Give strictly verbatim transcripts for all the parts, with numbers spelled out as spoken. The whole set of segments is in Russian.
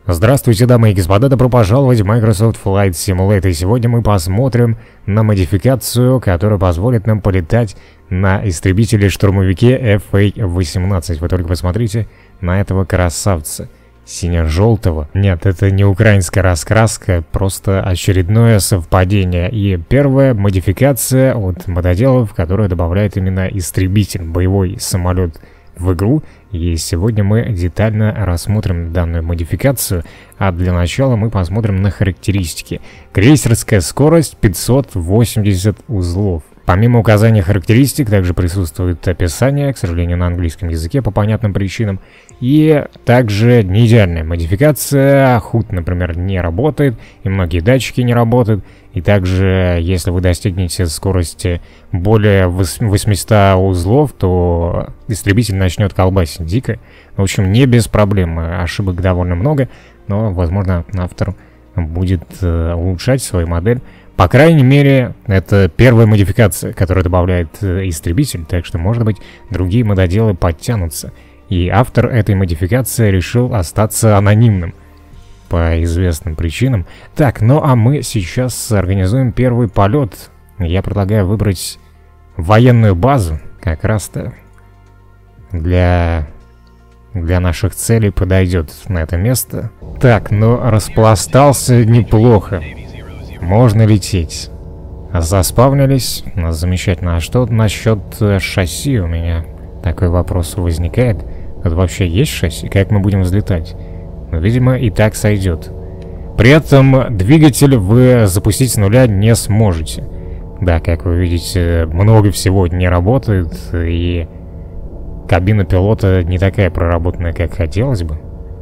Здравствуйте, дамы и господа, добро пожаловать в Microsoft Flight Simulator. И сегодня мы посмотрим на модификацию, которая позволит нам полетать на истребителе-штурмовике эф эй восемнадцать. Вы только посмотрите на этого красавца. Сине-желтого. Нет, это не украинская раскраска, просто очередное совпадение. И первая модификация от мододелов, которая добавляет именно истребитель, боевой самолет в игру. И сегодня мы детально рассмотрим данную модификацию, а для начала мы посмотрим на характеристики. Крейсерская скорость пятьсот восемьдесят узлов. Помимо указания характеристик, также присутствует описание, к сожалению, на английском языке по понятным причинам. И также не идеальная модификация, худ, например, не работает, и многие датчики не работают. И также, если вы достигнете скорости более восьмисот узлов, то истребитель начнет колбасить дико. В общем, не без проблем, ошибок довольно много, но, возможно, автор будет э, улучшать свою модель. По крайней мере, это первая модификация, которая добавляет э, истребитель, так что, может быть, другие мододелы подтянутся. И автор этой модификации решил остаться анонимным по известным причинам. Так, ну а мы сейчас организуем первый полет. Я предлагаю выбрать военную базу, как раз-то для, для наших целей подойдет на это место. Так, ну распластался неплохо. Можно лететь. Заспавнились. Замечательно. А что насчет шасси у меня? Такой вопрос возникает. Тут вообще есть шасси? Как мы будем взлетать? Ну, видимо, и так сойдет. При этом двигатель вы запустить с нуля не сможете. Да, как вы видите, много всего не работает, и кабина пилота не такая проработанная, как хотелось бы.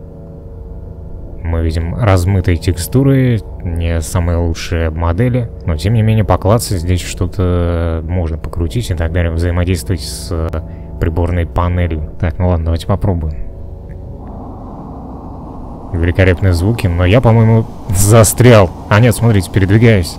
Мы видим размытые текстуры, не самые лучшие модели, но тем не менее поклацать здесь что-то можно покрутить и так далее, взаимодействовать с приборной панелью. Так, ну ладно, давайте попробуем. Великолепные звуки, но я, по-моему, застрял. А нет, смотрите, передвигаюсь.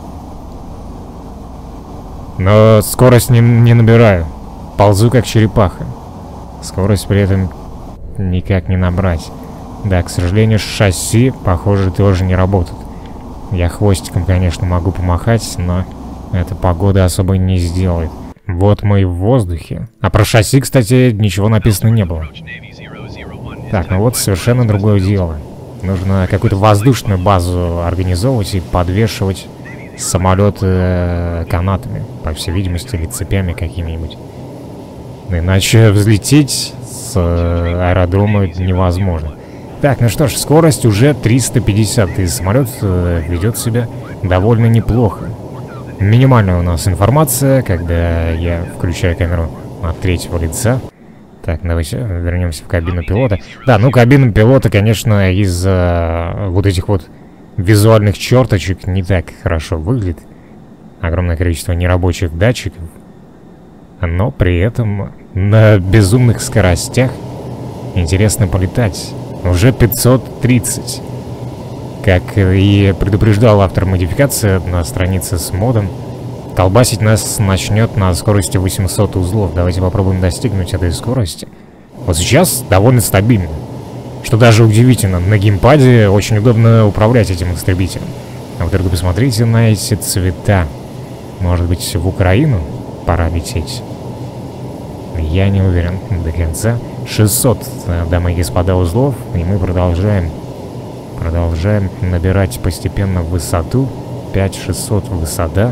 Но скорость не, не набираю. Ползу как черепаха. Скорость при этом никак не набрать. Да, к сожалению, шасси, похоже, тоже не работает. Я хвостиком, конечно, могу помахать, но эта погода особо не сделает. Вот мы и в воздухе. А про шасси, кстати, ничего написано не было. Так, ну вот совершенно другое дело. Нужно какую-то воздушную базу организовывать и подвешивать самолеты канатами, по всей видимости, или цепями какими-нибудь. Иначе взлететь с аэродрома невозможно. Так, ну что ж, скорость уже триста пятьдесят, и самолет ведет себя довольно неплохо. Минимальная у нас информация, когда я включаю камеру от третьего лица. Так, давайте вернемся в кабину пилота. Да, ну кабина пилота, конечно, из-за вот этих вот визуальных черточек не так хорошо выглядит. Огромное количество нерабочих датчиков. Но при этом на безумных скоростях интересно полетать. Уже пятьсот тридцать. Как и предупреждал автор модификации на странице с модом, колбасить нас начнет на скорости восемьсот узлов. Давайте попробуем достигнуть этой скорости. Вот сейчас довольно стабильно. Что даже удивительно, на геймпаде очень удобно управлять этим истребителем. А вы только посмотрите на эти цвета. Может быть, в Украину пора лететь? Я не уверен до конца. шестьсот, дамы и господа, узлов. И мы продолжаем. Продолжаем набирать постепенно высоту. пять шестьсот высота.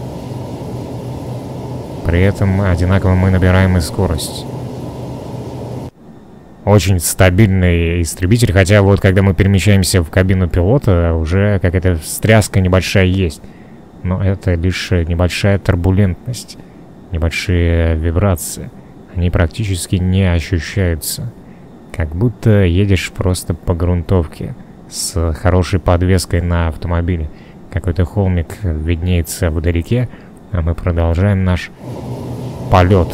При этом одинаково мы набираем и скорость. Очень стабильный истребитель, хотя вот когда мы перемещаемся в кабину пилота, уже какая-то встряска небольшая есть. Но это лишь небольшая турбулентность, небольшие вибрации. Они практически не ощущаются. Как будто едешь просто по грунтовке с хорошей подвеской на автомобиле. Какой-то холмик виднеется вдалеке, а мы продолжаем наш полет.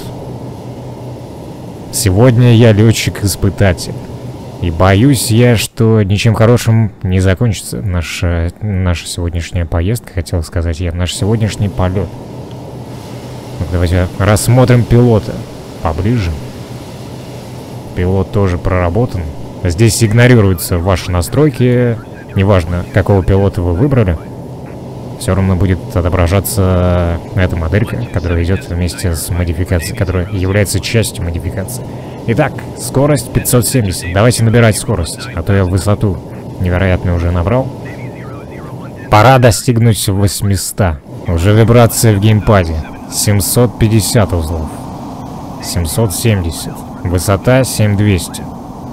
Сегодня я летчик-испытатель. И боюсь я, что ничем хорошим не закончится наша, наша сегодняшняя поездка, хотел сказать я, наш сегодняшний полет. Ну, давайте рассмотрим пилота поближе. Пилот тоже проработан. Здесь игнорируются ваши настройки. Неважно, какого пилота вы выбрали. Все равно будет отображаться эта моделька, которая идет вместе с модификацией, которая является частью модификации. Итак, скорость пятьсот семьдесят. Давайте набирать скорость, а то я высоту невероятно уже набрал. Пора достигнуть восьмисот. Уже вибрация в геймпаде. семьсот пятьдесят узлов. семьсот семьдесят. Высота семь тысяч двести.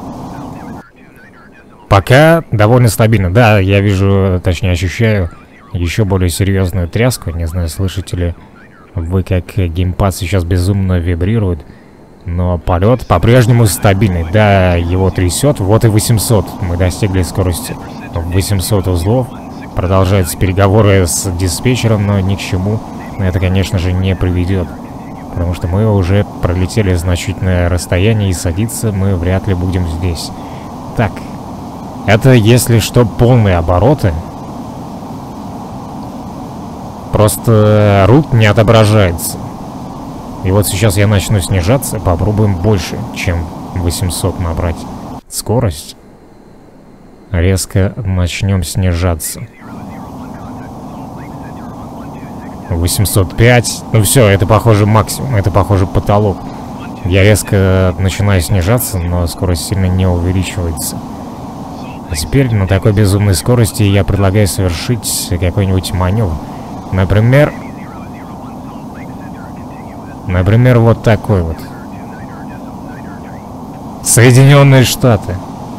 Пока довольно стабильно. Да, я вижу, точнее ощущаю еще более серьезную тряску. Не знаю, слышите ли вы, как геймпад сейчас безумно вибрирует. Но полет по-прежнему стабильный. Да, его трясет. Вот и восемьсот. Мы достигли скорости восемьсот узлов. Продолжаются переговоры с диспетчером, но ни к чему это, конечно же, не приведет. Потому что мы уже пролетели значительное расстояние, и садиться мы вряд ли будем здесь. Так, это, если что, полные обороты. Просто рут не отображается. И вот сейчас я начну снижаться, попробуем больше, чем восемьсот набрать скорость. Резко начнем снижаться. восемьсот пять. Ну все, это похоже максимум, это похоже потолок. Я резко начинаю снижаться, но скорость сильно не увеличивается. А теперь на такой безумной скорости я предлагаю совершить какой-нибудь маневр. Например... Например, вот такой вот. Соединенные Штаты.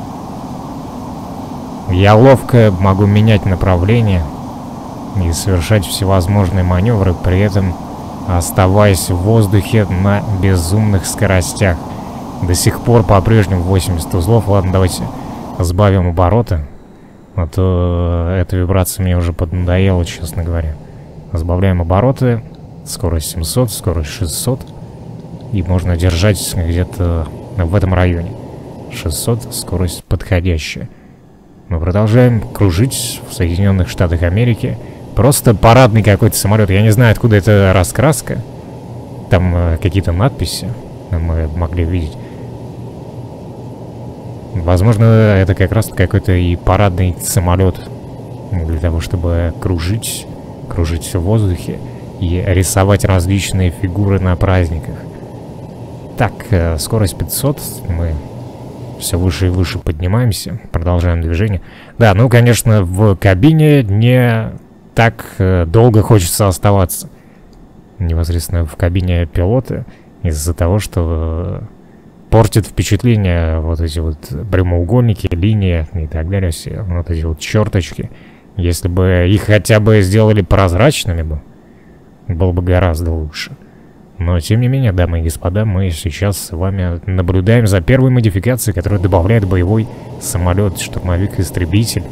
Я ловко могу менять направление и совершать всевозможные маневры, при этом оставаясь в воздухе на безумных скоростях. До сих пор по-прежнему восемьдесят узлов. Ладно, давайте сбавим обороты, а то эта вибрация мне уже поднадоела, честно говоря. Сбавляем обороты. Скорость семьсот, скорость шестьсот. И можно держать где-то в этом районе. шестьсот, скорость подходящая. Мы продолжаем кружить в Соединенных Штатах Америки. Просто парадный какой-то самолет. Я не знаю, откуда эта раскраска. Там э, какие-то надписи мы могли видеть. Возможно, это как раз какой-то и парадный самолет. Для того, чтобы кружить, кружить в воздухе и рисовать различные фигуры на праздниках. Так, э, скорость пятьсот. Мы все выше и выше поднимаемся. Продолжаем движение. Да, ну, конечно, в кабине не так э, долго хочется оставаться. Непосредственно в кабине пилота. Из-за того, что э, портит впечатление вот эти вот прямоугольники, линии и так далее. Все вот эти вот черточки. Если бы их хотя бы сделали прозрачными бы, было бы гораздо лучше. Но, тем не менее, дамы и господа, мы сейчас с вами наблюдаем за первой модификацией, которая добавляет боевой самолет, штурмовик-истребитель.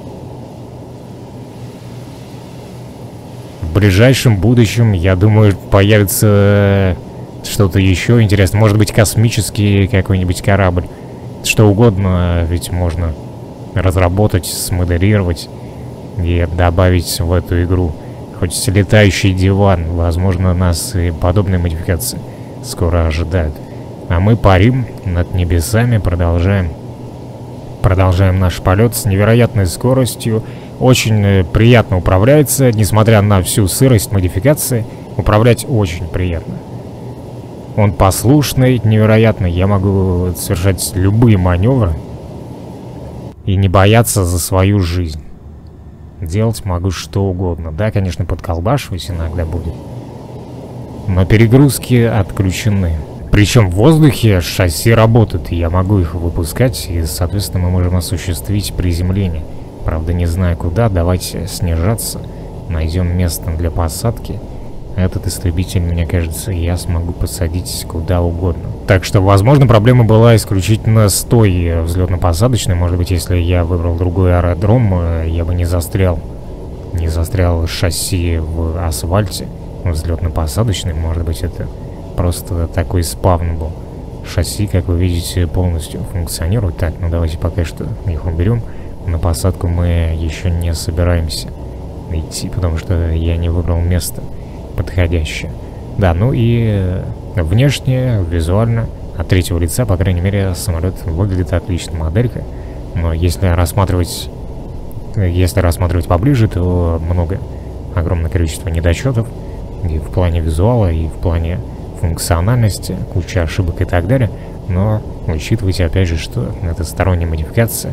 В ближайшем будущем, я думаю, появится что-то еще интересное. Может быть, космический какой-нибудь корабль. Что угодно ведь можно разработать, смоделировать и добавить в эту игру. Хоть летающий диван, возможно, нас и подобные модификации скоро ожидают. А мы парим над небесами, продолжаем. Продолжаем наш полет с невероятной скоростью. Очень приятно управляется, несмотря на всю сырость модификации. Управлять очень приятно. Он послушный, невероятно. Я могу совершать любые маневры и не бояться за свою жизнь. Делать могу что угодно. Да, конечно, подколбашивать иногда будет. Но перегрузки отключены. Причем в воздухе шасси работают, и я могу их выпускать, и, соответственно, мы можем осуществить приземление. Правда, не знаю куда, давайте снижаться. Найдем место для посадки. Этот истребитель, мне кажется, я смогу посадить куда угодно. Так что, возможно, проблема была исключительно с той взлетно-посадочной. Может быть, если я выбрал другой аэродром, я бы не застрял. Не застрял шасси в асфальте. Взлетно-посадочный, может быть, это просто такой спавн был. Шасси, как вы видите, полностью функционируют. Так, ну давайте пока что их уберем. На посадку мы еще не собираемся идти, потому что я не выбрал место подходящее. Да, ну и внешне, визуально от третьего лица, по крайней мере, самолет выглядит отлично, моделька. Но если рассматривать, если рассматривать поближе, то много, огромное количество недочетов и в плане визуала, и в плане функциональности, куча ошибок и так далее. Но учитывайте, опять же, что это сторонняя модификация.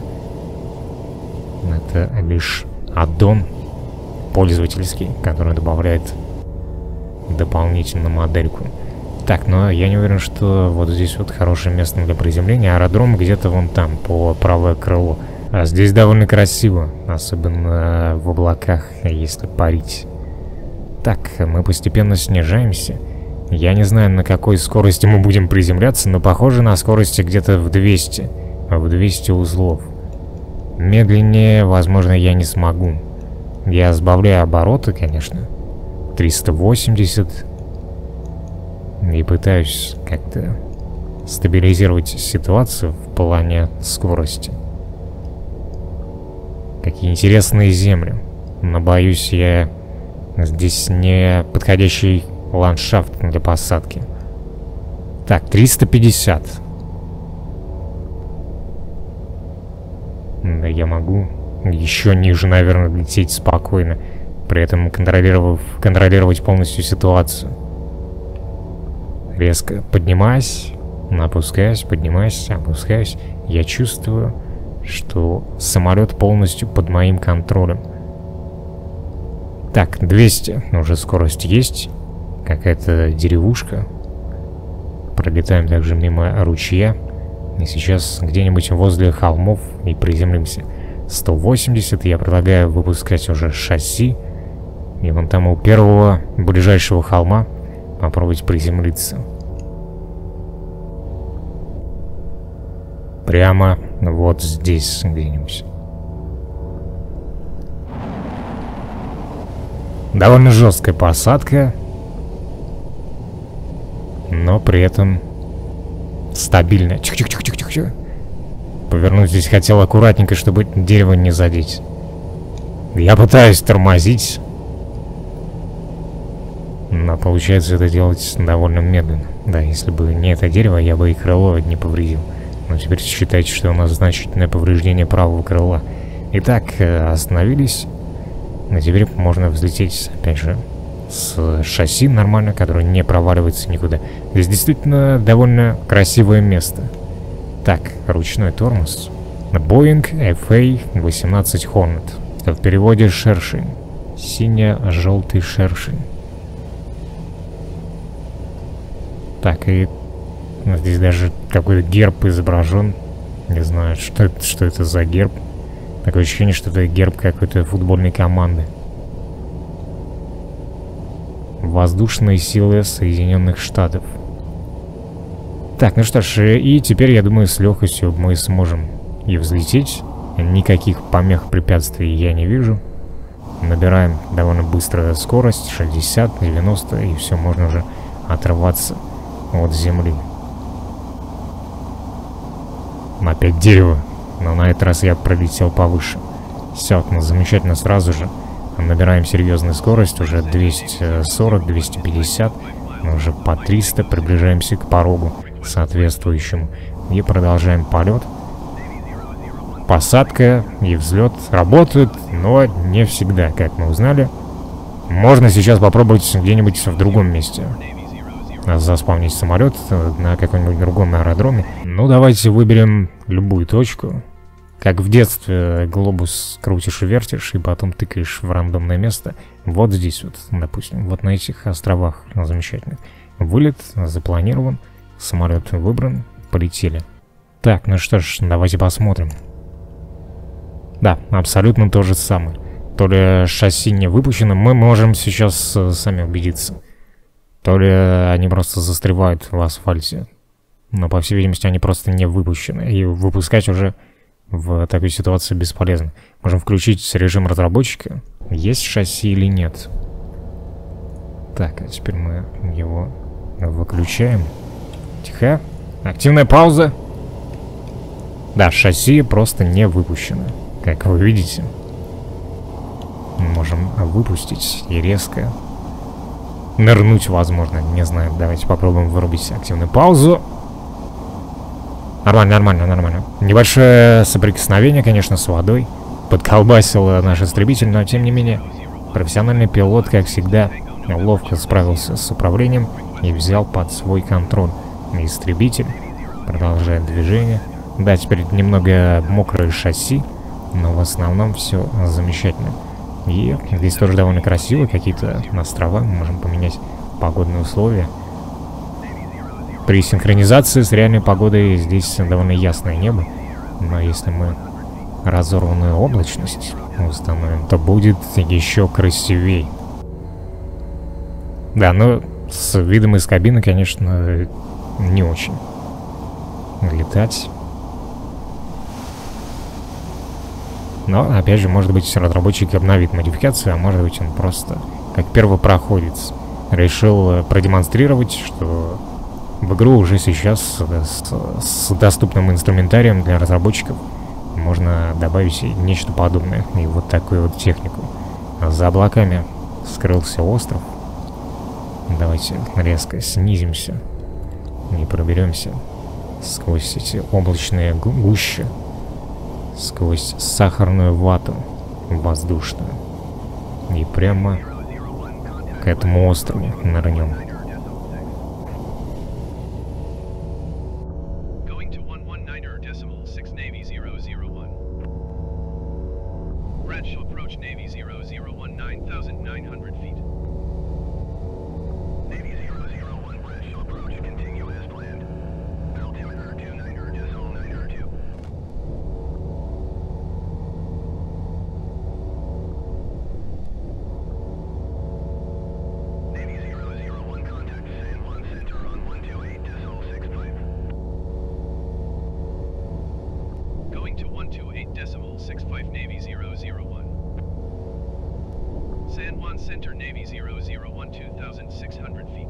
Это лишь аддон пользовательский, который добавляет дополнительно модельку. Так, но я не уверен, что вот здесь вот хорошее место для приземления. Аэродром где-то вон там, по правое крыло. А здесь довольно красиво, особенно в облаках, если парить. Так, мы постепенно снижаемся. Я не знаю, на какой скорости мы будем приземляться, но похоже на скорости где-то в двести. В двести узлов. Медленнее, возможно, я не смогу. Я сбавляю обороты, конечно. триста восемьдесят. И пытаюсь как-то стабилизировать ситуацию в плане скорости. Какие интересные земли. Но боюсь, я здесь не подходящий ландшафт для посадки. Так, триста пятьдесят. Да, я могу еще ниже, наверное, лететь спокойно, при этом контролировав, контролировать полностью ситуацию. Резко поднимаюсь, опускаюсь, поднимаюсь, опускаюсь. Я чувствую, что самолет полностью под моим контролем. Так, двести. Уже скорость есть. Какая-то деревушка. Пролетаем также мимо ручья. И сейчас где-нибудь возле холмов и приземлимся. сто восемьдесят. Я предлагаю выпускать уже шасси. И вон там у первого ближайшего холма попробовать приземлиться. Прямо вот здесь где-нибудь. Довольно жесткая посадка, но при этом стабильная. Чих-чих-чих-чих-чих. Повернуть здесь хотел аккуратненько, чтобы дерево не задеть. Я пытаюсь тормозить, но получается это делать довольно медленно. Да, если бы не это дерево, я бы и крыло не повредил. Но теперь считайте, что у нас значительное повреждение правого крыла. Итак, остановились. А теперь можно взлететь, опять же, с шасси нормально, которое не проваливается никуда. Здесь действительно довольно красивое место. Так, ручной тормоз. Boeing эф эй восемнадцать Hornet. В переводе шершень. Сине-желтый шершень. Так, и здесь даже какой-то герб изображен. Не знаю, что это, что это за герб. Такое ощущение, что это герб какой-то футбольной команды. Воздушные силы Соединенных Штатов. Так, ну что ж, и теперь, я думаю, с легкостью мы сможем и взлететь. Никаких помех, препятствий я не вижу. Набираем довольно быстро скорость, шестьдесят, девяносто, и все, можно уже отрываться от земли. Опять дерево. Но на этот раз я пролетел повыше. Все, ну, замечательно, сразу же набираем серьезную скорость. Уже двести сорок, двести пятьдесят. Мы уже по триста приближаемся к порогу соответствующему. И продолжаем полет. Посадка и взлет работают, но не всегда, как мы узнали. Можно сейчас попробовать где-нибудь в другом месте заспавнить самолет на каком-нибудь другом аэродроме. Ну, давайте выберем любую точку. Как в детстве глобус крутишь и вертишь, и потом тыкаешь в рандомное место. Вот здесь вот, допустим, вот на этих островах. Замечательно. Вылет запланирован, самолет выбран, полетели. Так, ну что ж, давайте посмотрим. Да, абсолютно то же самое. То ли шасси не выпущено, мы можем сейчас э, сами убедиться. То ли они просто застревают в асфальте. Но, по всей видимости, они просто не выпущены. И выпускать уже в такой ситуации бесполезно. Можем включить режим разработчика. Есть шасси или нет. Так, а теперь мы его выключаем. Тихо. Активная пауза. Да, шасси просто не выпущено. Как вы видите. Можем выпустить и резко нырнуть, возможно. Не знаю, давайте попробуем вырубить активную паузу. Нормально, нормально, нормально. Небольшое соприкосновение, конечно, с водой. Подколбасил наш истребитель, но тем не менее, профессиональный пилот, как всегда, ловко справился с управлением и взял под свой контроль истребитель. Продолжает движение. Да, теперь немного мокрое шасси, но в основном все замечательно. И здесь тоже довольно красиво, какие-то острова, мы можем поменять погодные условия. При синхронизации с реальной погодой здесь довольно ясное небо, но если мы разорванную облачность установим, то будет еще красивей. Да, но с видом из кабины, конечно, не очень летать. Но, опять же, может быть, разработчик обновит модификацию, а может быть, он просто, как первопроходец, решил продемонстрировать, что в игру уже сейчас с, с доступным инструментарием для разработчиков можно добавить нечто подобное. И вот такую вот технику. За облаками скрылся остров. Давайте резко снизимся и проберемся сквозь эти облачные гущи, сквозь сахарную вату воздушную. И прямо к этому острову нырнем. San Juan Center, Navy zero zero one, two thousand six hundred feet.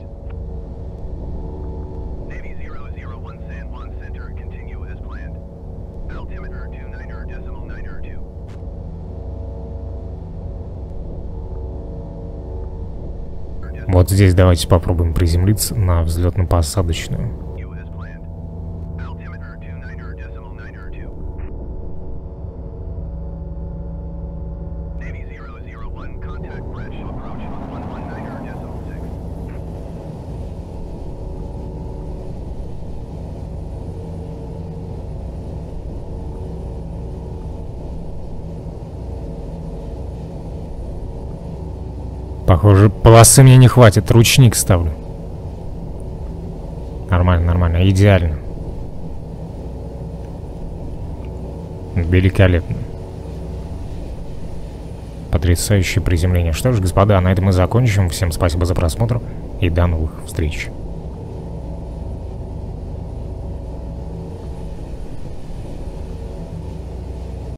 Navy zero zero one, San Juan Center, continue as planned. Altimeter two nine decimal nine two. Вот здесь давайте попробуем приземлиться на взлетно-посадочную. Похоже, полосы мне не хватит, ручник ставлю. Нормально, нормально, идеально. Великолепно. Потрясающее приземление. Что ж, господа, на этом мы закончим. Всем спасибо за просмотр и до новых встреч.